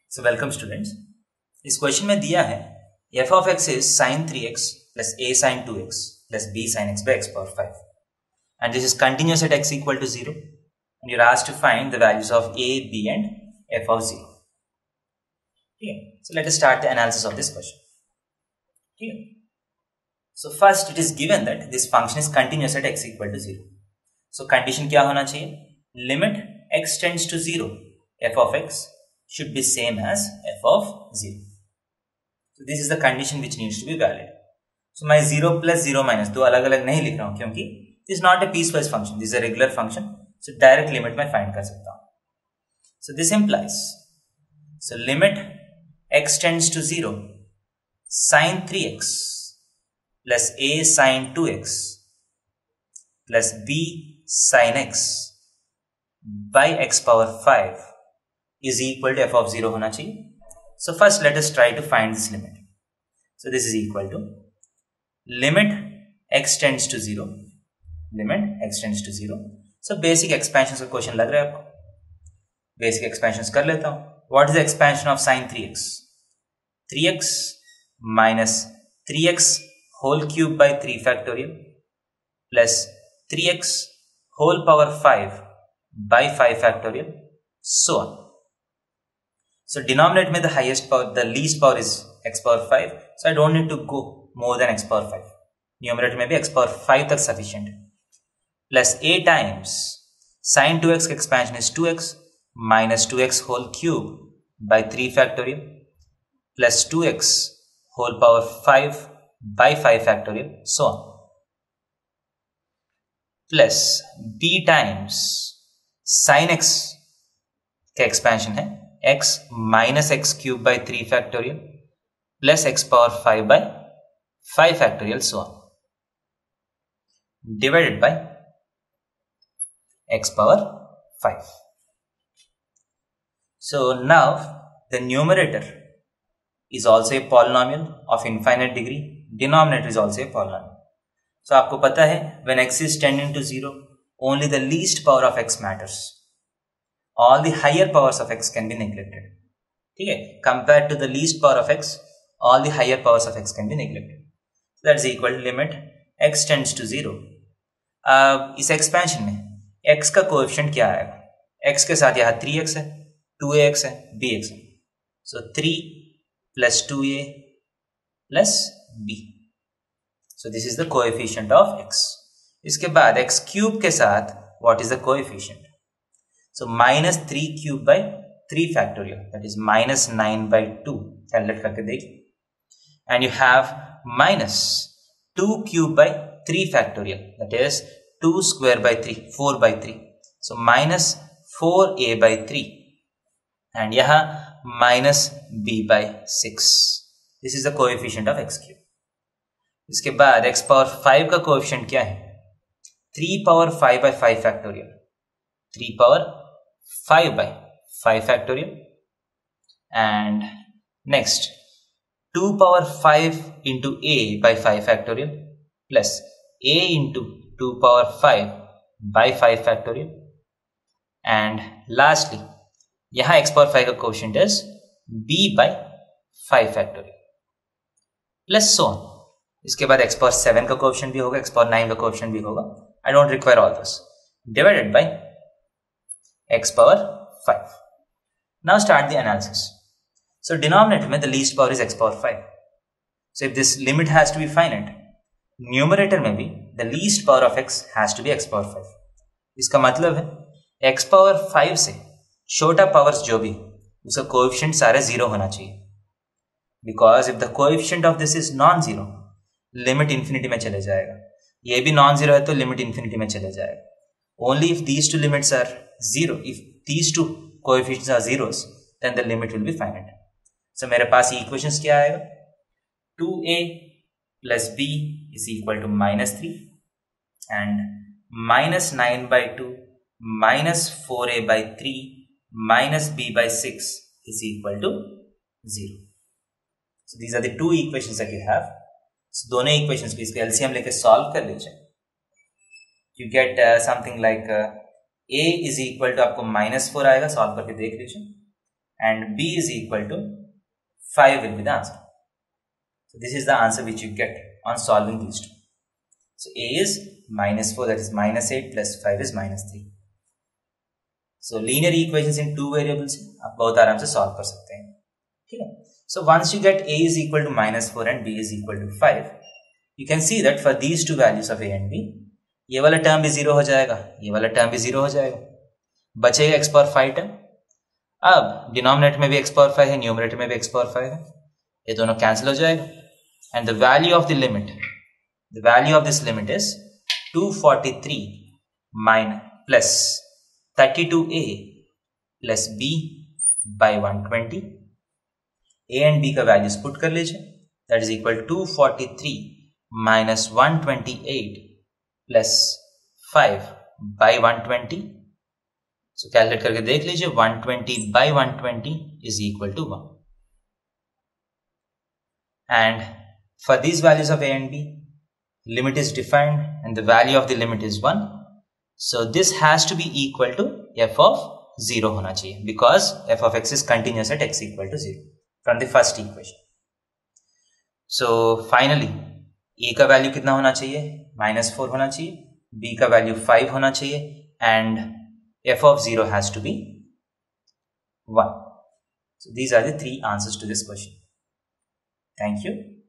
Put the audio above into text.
So welcome students. इस question में दिया है f of x is sin 3x plus a sin 2x plus b sin x by x power 5 and this is continuous at x equal to 0 and you're asked to find the values of a, b and f of 0. Okay. So let us start the analysis of this question. Okay. So first it is given that this function is continuous at x equal to 0. So condition क्या होना चाहिए? Limit x tends to 0 f of x should be same as f of 0. So this is the condition which needs to be valid. So my 0 plus 0 minus दो अलग अलग नहीं लिख रहा हूं क्योंकि this is not a piecewise function, this is a regular function. So direct limit मैं find कर सकता हूं. So this implies, so limit x tends to 0 sin 3x plus a sin 2x plus b sin x by x power 5 is equal to f of 0 होना चाहिए. So first let us try to find this limit. So this is equal to limit x tends to 0. Limit x tends to 0. So basic expansions का question लग रहा है आपको. Basic expansions कर लेता हूं. What is the expansion of sin 3x? 3x minus 3x whole cube by 3 factorial plus 3x whole power 5 by 5 factorial, so on. So denominator में the highest power, the least power is x power 5. So I don't need to go more than x power 5. Numerator में भी x power 5 तक sufficient. Plus a times sin 2x का expansion is 2x minus 2x whole cube by 3 factorial plus 2x whole power 5 by 5 factorial, so on. Plus b times sin x का expansion है x minus x cube by 3 factorial plus x power 5 by 5 factorial, so on, divided by x power 5. So now the numerator is also a polynomial of infinite degree, denominator is also a polynomial. So आपको पता है when x is tending to 0 only the least power of x matters. All the higher powers of x can be neglected. ठीक है, compared to the least power of x, all the higher powers of x can be neglected. So that is equal to limit x tends to 0. इस expansion में x का coefficient क्या आएगा? x के साथ यहाँ 3x है, 2ax है, bx है. So 3 plus 2a plus b. So this is the coefficient of x. इसके बाद x cube के साथ what is the coefficient? So minus 3 cube by 3 factorial, that is minus 9 by 2. Calculate करके देखिए. And you have minus 2 cube by 3 factorial, that is 2 square by 3, 4 by 3. So minus 4a by 3. And यहाँ minus b by 6. This is the coefficient of x cube. इसके बाद x power 5 का coefficient क्या है? 3 power 5 by 5 factorial. 3 power 5 by 5 factorial and next 2 power 5 into a by 5 factorial plus a into 2 power 5 by 5 factorial and lastly यहाँ x power 5 का coefficient is b by 5 factorial plus so on. इसके बाद x power 7 का coefficient भी होगा, x power 9 का coefficient भी होगा. I don't require all this. Divided by x power 5. Now start the analysis. So denominator में the least power is x power 5. So if this limit has to be finite, numerator में भी the least power of x has to be x power 5. इसका मतलब है x power 5 से छोटा powers जो भी उसका कोएफिशिएंट सारे 0 होना चाहिए. Because if the coefficient of this is non-zero, limit infinity में चले जाएगा. ये भी non-zero है तो limit infinity में चले जाएगा. Only if these two limits are 0, if these two coefficients are zeros, then the limit will be finite. So मेरे पास equations क्या आएगा? 2a plus b is equal to minus 3 and minus 9 by 2 minus 4a by 3 minus b by 6 is equal to 0. So these are the two equations that you have. So दोनों equations को इसका LCM लेके solve कर लीजिए. You get something like a is equal to आपको -4 आएगा, solve करके देख लीजिए. and b is equal to 5 will be the answer. So this is the answer which you get on solving these two. So a is -4, that is -8 plus 5 is -3. So linear equations in two variables आप बहुत आराम से solve कर सकते हैं, ठीक है. So once you get a is equal to -4 and b is equal to 5, you can see that for these two values of a and b, ये वाला टर्म भी 0 हो जाएगा, ये वाला टर्म भी 0 हो जाएगा, बचेगा x पावर 5 टर्म. अब डिनोमिनेटर में भी x पावर 5 है, न्यूमरेटर में भी x पावर 5 है, ये दोनों कैंसिल हो जाएगा. And the value of the limit, the value of this limit is 243 minus plus 32a plus b by 120. a and b का वैल्यूज पुट कर लीजिए, that is equal to 243 minus 128 plus 5 by 120. So calculate करके देख लीजिए, 120 by 120 is equal to 1. And for these values of a and b, limit is defined and the value of the limit is 1. So this has to be equal to f of 0 होना चाहिए, because f of x is continuous at x equal to 0 from the first equation. So finally a का value कितना होना चाहिए? -4 होना चाहिए, b का value 5 होना चाहिए, and f of 0 has to be 1. So these are the three answers to this question. Thank you.